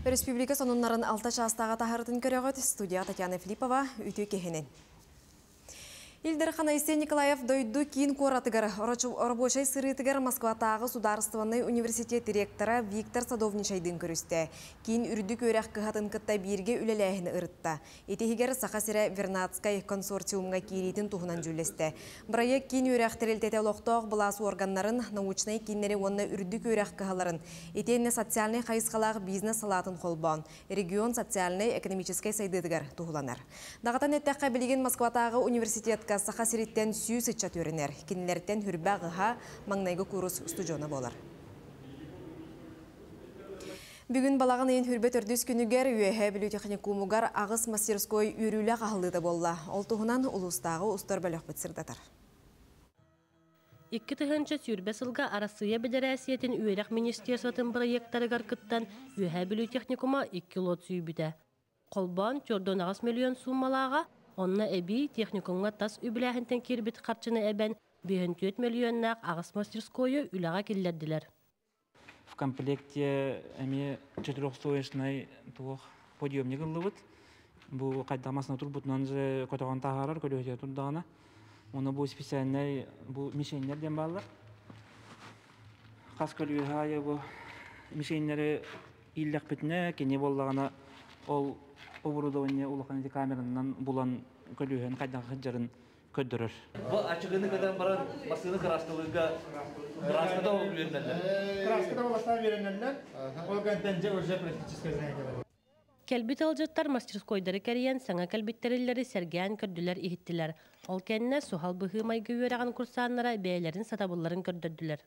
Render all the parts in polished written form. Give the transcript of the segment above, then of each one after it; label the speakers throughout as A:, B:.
A: Республика сонуннарын 6 частаға тахарытын көріғыт студия Татьяна Филиппова үті кехінен. Ильдар Исен Николаев дойду кин коратыгар рабочий сырытыгар Москватағы Сударственный университет директора Виктор Садовничайдың көрісті. Кин үрдік өрәқ кығатын кытта бірге үлеләйіні ұрытта. Етехігер Сақасыра Вернадскай консорциумға кейрейтін тұғынан жүлесті. Проект кин өрәқ тәрелтеті лоқтоқ бұласы органларын, научный киннері онына үрдік өрәқ кығаларын, етені социальный қайысқалағы бизнес салатын қолбан, регион социальный экономическай сайдыдығар тұғыланар. Дағатан әттәққа білеген Москватағы университет Сақасыреттен сүйі сычат өрінер. Кенілерден хүрбәғыға маңнайғы курус студиона болар. Бүгін балағын ең хүрбет өрдіс күнігер үйәе білу техникумугар ағыс мастерской үрілі қағылыды болла. Ол тұғынан ұлыстағы ұстар бәліқ бітсірдатар.
B: 2 сүрбе сылға арасыя бедерәсиетін үйерек министерствотын проекттарығар кыттан үйәе білу техникума 2 лот сүйбіді. Қолбан 4 миллион суммалаға онна эби техникумга тас үбіләхінтен кербет қарчыны әбән 54 миллионнақ ағыс мастерскойы үліға келдерділер.
C: В комплекте 4-стоечный подъемник ылыбыт. Бұл қайдамасына тұрбытынан же көтіған тағарар, көліге тұрдағына. Оны бұл специальный мишенлерден балыр. Қас көліге бұл мишенлері илдәк бітіне, кене болдағына ол оборудование улахан камеранан булан көлүһөн кайдан хыжарын көддөрөр.
D: Бу ачыгыны кадан баран масыны краскалыга краскада беренелер.
E: Краскада болса беренелер. Ол гантенже уже практически знание.
B: Келбит алжаттар мастерскойдары кәриян саңа кәлбиттерелері сәргән көрділер ихиттілер. Ол кәнне сухал бұхы майгы өраған курсанлара бәйлерін сатабылларын көрдірділер.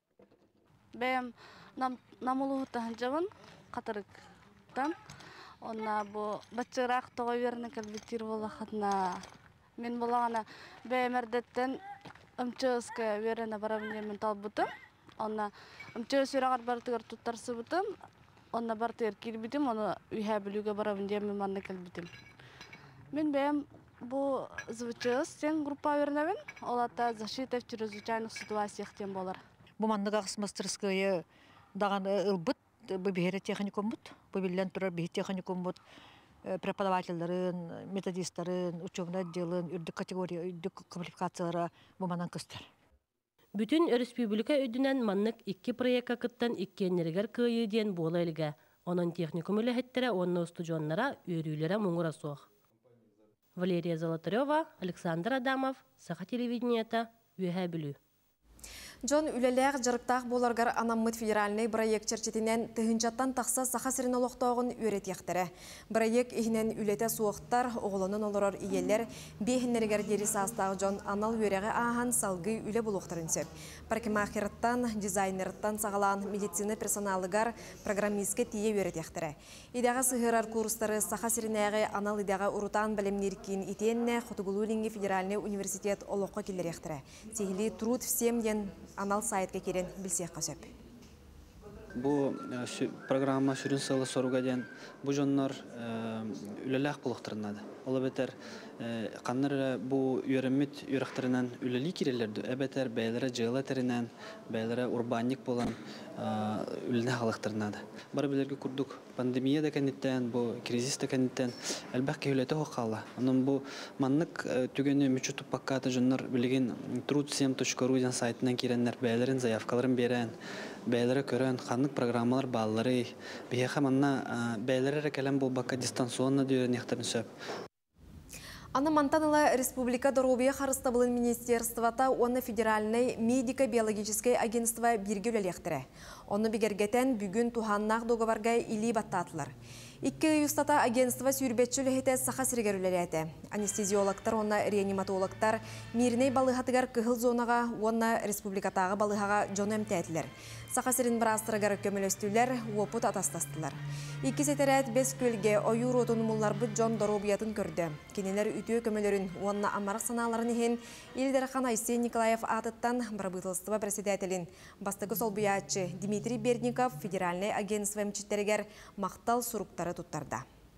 F: Бәйім намылуғыттан жауын қатырықтан. Онна бу бачырақ тоға верні кәлбеттер бола қатына. Мен болағана бәймәрдеттен ұмчығызға верені барабынемен тал бұтым. Онна ұмчығыз өрағар бартығар тұттарсы бұтым. Онна бартығар келбетім, оны үйә білуге барабынемен манны кәлбетім. Мен бәйім бу звучығыз сен группа верневен, олата защита в чрезвычайных ситуациях тем болар.
G: Бу манныға ағыс мастерская даған ылбыт, бебере техникум бут, бебелен турар бе техникум бут, преподавательларын, методистларын, учебный отделын, үрдік категория, үрдік квалификациялары буманан кыстар.
B: Бүтін республика өдінен маннык 2 проекта кыттан 2 энергер кыйыден бола элге. Онын техникум үләһеттері онны студионнара өрүлері мұңыра соқ. Валерия Золотарева, Александр Адамов, Саха телевидениета, үйәе білу.
A: Джон үлеләғ жарықтақ боларғар анаммыт федеральный проект черчетінен тыхынчаттан тақса сақасырын олықтауғын өрет яқтыры. Проект ихінен үлеті суықтар, оғылының олырар иелер, бейхіннергер дері састағы Джон анал өрегі аған салғы үле бұлуқтарын сөп. Паркимахерттан, дизайнерттан сағалан медицина персоналығар программистке тие өрет яқтыры. Идағы сығырар курстары сақасырынағы анал идағы ұрутан білімнеркін итенне Хотугулулинги федеральный университет олыққа келер яқтыры. Тегілі труд всем ден анал сайтқа керен білсек қасөп.
H: Бұл программа сүрін сылы соруға ден бұл жонлар үлеләқ бұлықтырынады. Ол әбетер қанныр бұл үйерімет үйрақтырынан үлелі керелерді. Әбетер бәйлері жылы тәрінен, бәйлері урбанник болан үліне қалықтырынады. Бары білерге күрдік пандемия да кәнеттен, бұл кризис да кәнеттен әлбәқ кеулеті хоққалы. Оның бұл маннық түгені мүчі тұппаққаты жонлар білеген трud7.ru ден сайтынан керенлер бәйлерін, заявкаларын берен, бәйлері көрен, қанлық программалар баллары, бейеқа манна бәйлері рәкәлем бұл баққа дистанционна дүйерін ектірін сөп.
A: Аны Монтанала Республика Доробия Харыстабылын Министерствата оны федеральный медико-биологическое агентство бирге үлелектірі. Оны бігергетен бүгін туханнақ договарға или баттатылар. 2 юстата агентство сүйірбетчілі хеті сақа сіргер үлелеті. Анестезиологтар, оны реаниматологтар, мирней балығатығар кығыл зонаға, оны республикатағы балығаға жон әмтәтілер. Сақа сірін бірастырығар көмілестілер, опыт атастастылар. 2 сетерәт 5 көлге ойыр отынымылар бұд жон Доробиятын көрді. Кенелер үтіе көмілерін, оны амарақ саналарын ехен Ильдар Исен Николаев атыттан правительство председателін бастығы солбиятчы Дмитрий Бердников федеральный агентство мчеттерегер мақтал сұруқтары туттарда.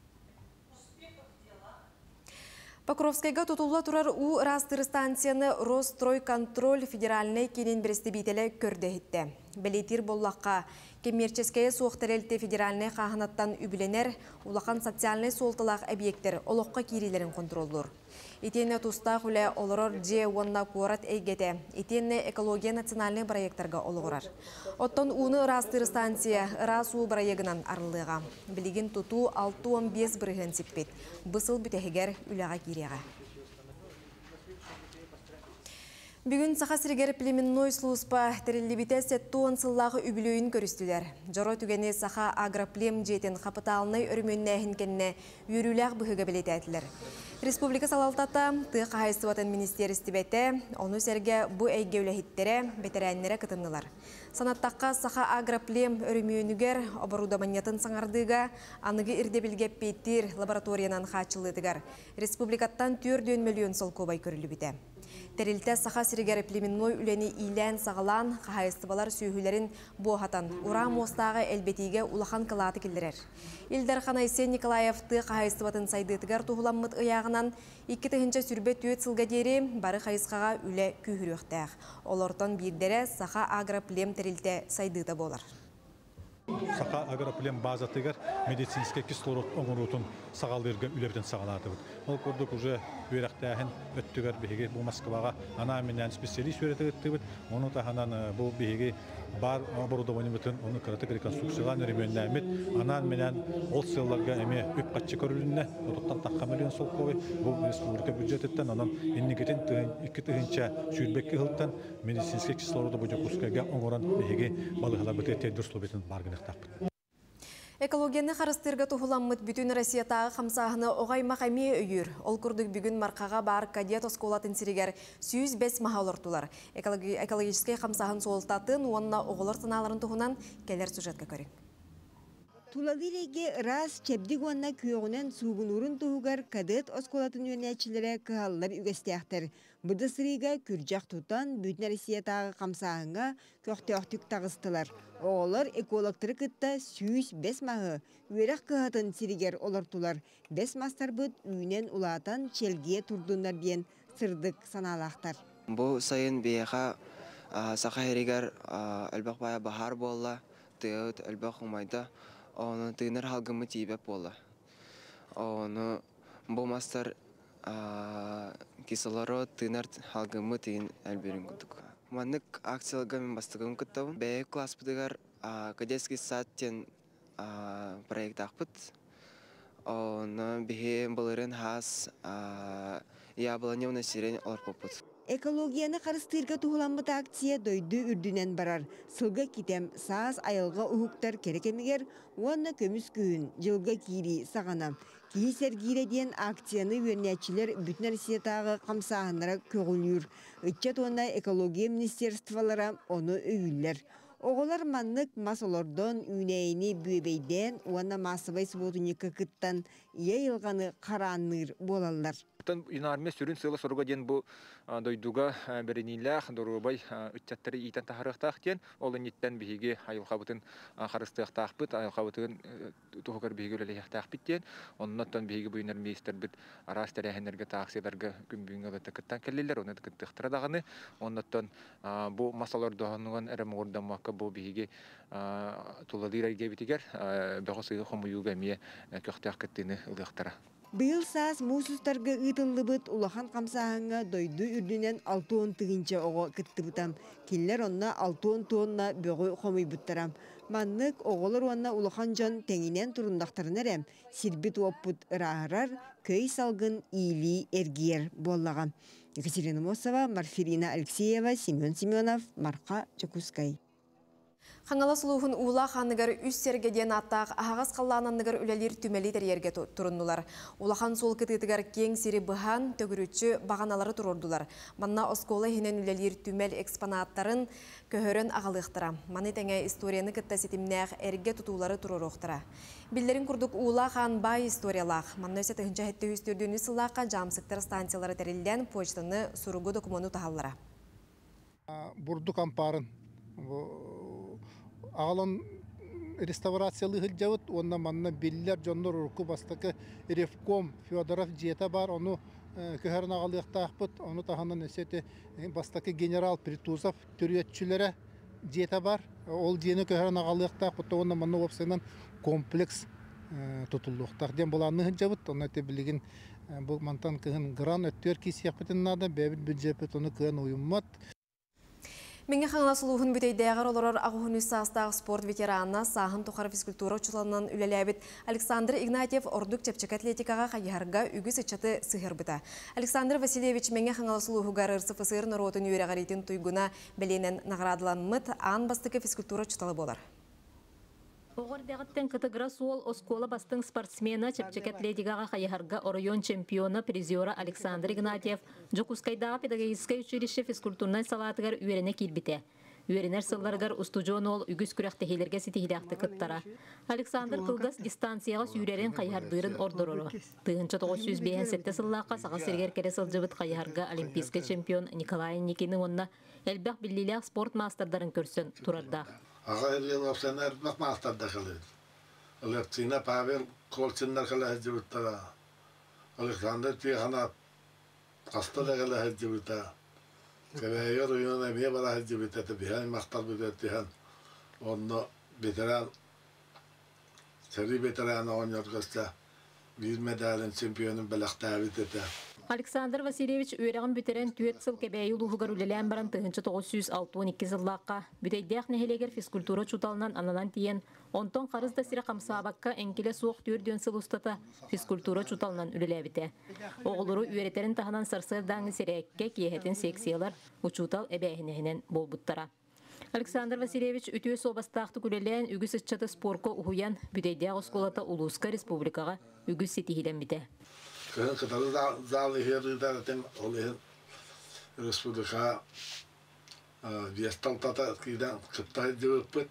A: Покровскайга тутулла турар у растыры станцияны Ростройконтроль федеральный кенен бересті бейтелі көрді хетті. Белетир боллаққа коммерческая суқтарелті федеральный қағынаттан үбіленер улақан социальный солтылақ объекттер олыққа кирилерін контролдыр. Итенне туста хүлі олырыр же онна қуарат әйгеті. Итенне экология национальный проекттарға олығырар. Оттон уны растыр станция расу проегінан арылыға. Білеген тұту 6-15 бірген сеппет. Бұсыл бүтәхігер үліға киреға. Бүгін сақа сіргер племенной служба тәрелебіте сеттуын сыллағы үбілуін көрістілер. Жоро түгені сақа агроплем жетін қапыталыны өрменне әхінкенне үйріләқ бұхыға білет әтілер. Республика салалтата тық қайыстыватын министерісті бәті, оны сәрге бұ әйге үләхеттері бәтерәннері кытынылар. Санаттаққа сақа агроплем өрмүйінігер оборудаманетін саңардыға анығы ирдебілге петтір лабораториянан қачылыдығар. Республикаттан 4 миллион сол көбай көрілі біті. Тәрілті сақа сірігер племенной үләні илән сағалан қайыстыбалар сүйхілерін боғатан ұра мостағы әлбетіге улахан кылаты келдірер. Илдар Ханайсен Николаевты қайыстыбатын сайдытығар тұғыламмыт ұяғынан 2-тігінші сүрбе түйет сылға дері бары қайысқаға үлі күйіріқтәқ. Олортан бірдері сақа агроплем тәрілті сайдыты болар.
I: Сақа агроплем базатыгар медицинский кислород оңырутын сағалдырға үлерден сағалаты бұд. Ол көрдік уже үйрақтағын өттігер бейге бұл Москваға ана менен специалист үйреті өтті бұд. Оны тағанан бұл бейге бар оборудование бұтын, оны қыраты реконструкциялан өріменді әмет. Анан менен ол селларға әме өп қатшы көрілінне, отықтан таққа миллион сол көбі. Бұл республика бюджеттеттен, анан еннігетін 2-тігінші сүйірбекке ғылттан медицинский кислороды бұжы күскәге оңыран бейге балығала бұты тәдір слобетін барғын.
A: Экологияны қарыстырға тұхыламмыт бүтін Россиятағы қамсағыны оғаймақ әме өйір. Ол күрдік бүгін марқаға бар кадет осколатын сірігер 105 маға олыртулар. Экологическай қамсағын солтатын, онына оғылыр сыналарын тұхынан келер сюжетке көрін.
J: Туладыреге рас чебдик онна күйоғынан суғынурын тұғығар кадет осколатын өнәчілері кығалылар үгестіяқтыр. Бұды сырыға күржақ тұтан бүтін Россиятағы қамсағынға көқтеоқтік тағыстылар. Оғылар экологтыры кытта 105 мағы үйерақ кығатын сиригер олартулар. 5 мастар бұд үйінен улатан челге тұрдындар дейін сырдық саналақтар.
K: Бұл сайын бейеға сақа ерегер әлбақ бая бағар болла, түйет әлбақ ұмайда, оны түйінер халғымы тейбеп болла. Оны бұл мастар кислород түйінер халғымы тейін әлберін күдік. Маннык акциялыға мен бастығым күттауын. Бәйек класс бұдығар кадетский саттен проект ақпыт. Оны бейе бұлырын хас ябыланы оны сирен олар попыт.
J: Экологияны қарыстырға тұғыламыт акция дойды үрдінен барар. Сылға кетем саас айылға ұхықтар керекемегер, онына көміс күйін, жылға кири сағанам. Кейі сәргейре дейін акцияны өрнәтчілер бүтін Россиятағы қамсағынлара көгілір. Үтчет онына экология министерствалара оны өйілер. Оғылар маннык масолордон үнәйіні бүйбейден, онына масывай сұботынекі кыттан ие елғаны қараныр болалар.
L: Инарме сүрін сылы соруға ден бұл дойдуға бірініләқ, дұрубай үтчаттары итан тахарықтақ ден, олы неттен бейге айылқабытын қарыстықтақ бұд, айылқабытын тұғығыр бейге өлелеяқтақ бұд ден, оннаттан бейге бұйынар мейістер бұд арас тәрәхендерге тақсияларға күмбүйін ғылыты күттан кәлелер, оны күттіқтіра дағыны, оннаттан бұл масалар дұғануған әрім ордамаққа бұл бейге тұладыр әрге бітігер, бәғі сыйғы қомыюға мие көқтіяқ күттіні ұлықтыра.
J: Быйыл саас мусустарға ұйтылы бұд улахан қамсағыңа дойды үрдінен 6-10 тығынча оғы күтті бұтам. Келлер онна 6-10 тонна бөғі қомый бұттарам. Маннык оғылыр онна улахан жон тәңінен тұрындақтарын әрем. Сирбит оппыт ұрағырар, көй салғын ийлі әргер боллағам. Екатерина Мосова, Марфирина Алексеева, Семен Семенов, Марқа Чакускай.
A: Қаңала сұлуғын ула қанығыр үс сергеден аттақ ағыз қаллананығыр үлелер түмәлі тәрерге тұрындылар. Улахан сол кітігігер кең сері бұған төгірітші бағаналары тұрордылар. Манна осколы хенен үлелер түмәл экспонаттарын көхөрін ағалықтыра. Маны тәңе историяны кітті сетімнәғ әрге тұтулары тұрорықтыра. Білдерін күрдік ула қан бай историялақ. Манна өсе тұхынша хетті үстірдіні сылаққа жамсықтар станциялары тәрелден почтаны сұруғы документу тағалыра.
E: Бұрды кампарын Ағалан реставрациялы ғылжауыт, онна манна беллер жоннор ұрқы бастықы Ревком Федоров жета бар, оны көхерін ағалықта ақпыт, оны тағанан өсеті бастықы генерал Притузов түретчілері жете бар. Ол жені көһөрөн агалыктак, бутугунда манны опсынан комплекс тутулуктар. Дем буланны жабыт, оны тебилигин бу мантан кыгын гран өттөр кисияпытын нада бебит бюджет оны кыгын уйуммат.
A: Менге хаңла сулуғын бүтейдәғір оларар ағуғын үссастағы спорт ветеранына сағын тұқар физкультура ұчыланынан үлеләбіт Александр Игнатьев ордук чепчек атлетикаға қайығарға үгіз үтчаты сығыр бұта. Александр Васильевич менге хаңла сулуғығар РСФСР наротын үйрәғаретін тұйгуна бәленен нағырадыланмыт аң бастықы физкультура ұчыталы болар.
M: Оғырдағыттен категора суол оскола бастың спортсмена чепчек атлетикаға қайығарға орайон чемпионы призера Александр Игнатьев Жокускайдағы педагогическое училище физкультурнай салатығар үйеріне келбіте. Үйерінер сылларғар устужон ол үгіз күрәқтехелерге сетихиляқты кыттара. Александр кылгас дистанцияға сүйрерін қайығардырын ордорору. Тығынчы 905 сыллаққа саға сергер кере сылжыбыт қайығарға олимпийский чемпион Николай Никinin онына әлбәқ білілі спорт мастардарын көрсін тұрарда.
N: Ага ел опсанар бак мастарда калды. Алексина Павел Колчиндар кала хәҗибетта. Александр Тиханов Кастада кала хәҗибетта. Кәләйер уйнана бия бара хәҗибетта тибән мактар битәтән. Онда ветеран Сәри ветеран ойнаргыста bir medalin чемпионын беләктә битәтә.
M: Александр Васильевич үйрәгән бүтерән түйет сыл кәбәйе улуғығар үлелән баран тыгынчы 962 сыллаққа. Бүтәйдәк нәхелегер физкультура чуталынан ананан тиен, онтон қарызда сирә қамсабаққа әнкеле суық түйерден сыл ұстата физкультура чуталынан үлелә бите. Оғылыру үйретерін тағынан сарсырдаңы сирәкке киехетін секциялар учутал әбәйінәхінен бол бұттара. Александр Васильевич үтіе собастақты күлелән үгіз үтчаты спорко ұхуян бүтәйдәк осколата Улуска республикаға үгіз сетихилен бите.
N: Кытары залы хердер тем олен республика весталтата кидан Кытай дөппет.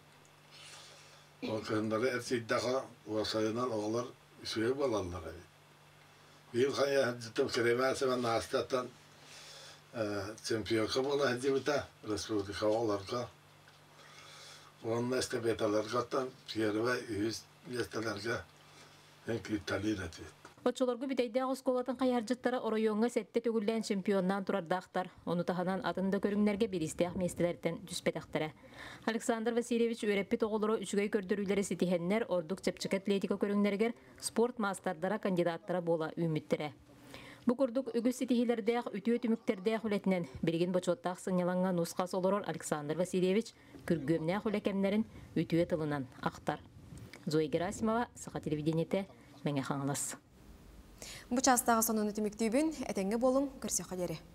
N: Ол кендәре эрсиддага васайнан олар үсүе балалар. Бир хая җитеп керемәсе мен астаттан чемпион була җибета республика оларга. Онда стебеталарга тан первый үз месталарга энки талидати.
M: Отчолоргу бүтәйдәк осколатын қайаржыттары оройонға сәтте төгілден чемпионнан тұрардақтар. Оны таханан атында көріңлерге берістәк местелерден түспетақтары. Александр Васильевич өреппет оғылыры үшігей көрдірулері сетихеннер ордук чепчек атлетика көріңлергер спорт мастардара кандидаттара бола үміттері. Бұ күрдік үгіз сетихилердәк үтіе түміктердәк үлетінен білген бочоттақ сыңяланған нұсқас олырыр Александр Васильевич күргөмнәк үлекемнерін үтіе тылынан ақтар. Зоя Герасимова, Сақа телевидениеті, мәңе қаңылас.
A: Бұ частағы сонын үтіміктейбін, әтенге болым, көрсе қадері.